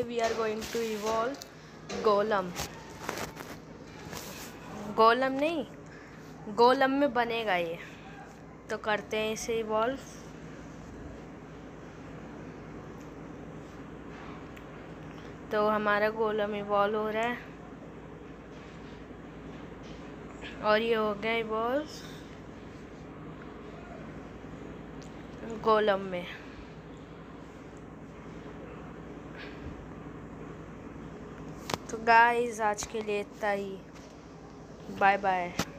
We are going to evolve गोलम। गोलम नहीं, गोलम में बनेगा ये। तो करते हैं इसे इवॉल्व। तो हमारा गोलम इवॉल्व हो रहा है और ये हो गया इवॉल्व गोलम में। तो गाइस आज के लिए इतना ही। Bye bye.